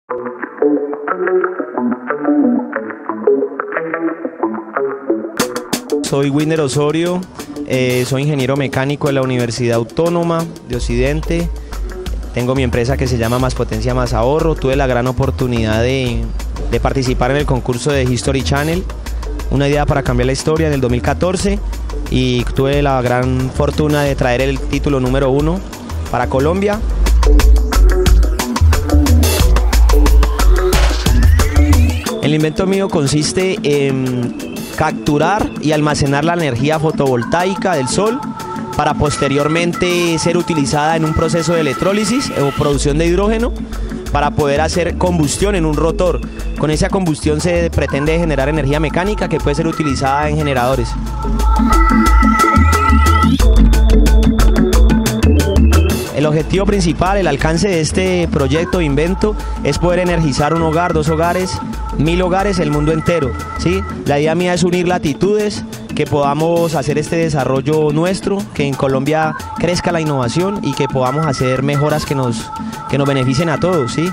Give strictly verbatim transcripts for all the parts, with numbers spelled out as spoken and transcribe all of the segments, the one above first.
Soy Wilner Osorio, eh, soy ingeniero mecánico de la Universidad Autónoma de Occidente. Tengo mi empresa que se llama Más Potencia Más Ahorro. Tuve la gran oportunidad de, de participar en el concurso de History Channel, una idea para cambiar la historia, en el dos mil catorce, y tuve la gran fortuna de traer el título número uno para Colombia. El invento mío consiste en capturar y almacenar la energía fotovoltaica del sol para posteriormente ser utilizada en un proceso de electrólisis o producción de hidrógeno para poder hacer combustión en un rotor. Con esa combustión se pretende generar energía mecánica que puede ser utilizada en generadores. El objetivo principal, el alcance de este proyecto, invento, es poder energizar un hogar, dos hogares, mil hogares, el mundo entero, ¿sí? La idea mía es unir latitudes, que podamos hacer este desarrollo nuestro, que en Colombia crezca la innovación y que podamos hacer mejoras que nos, que nos beneficien a todos, ¿sí?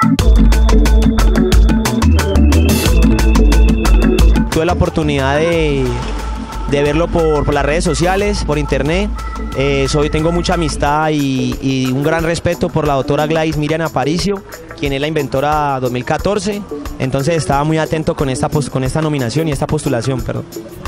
Tuve la oportunidad de, de verlo por, por las redes sociales, por internet. Eh, soy, tengo mucha amistad y, y un gran respeto por la doctora Gladys Miriam Aparicio, quien es la inventora dos mil catorce. Entonces estaba muy atento con esta, con esta nominación y esta postulación, perdón.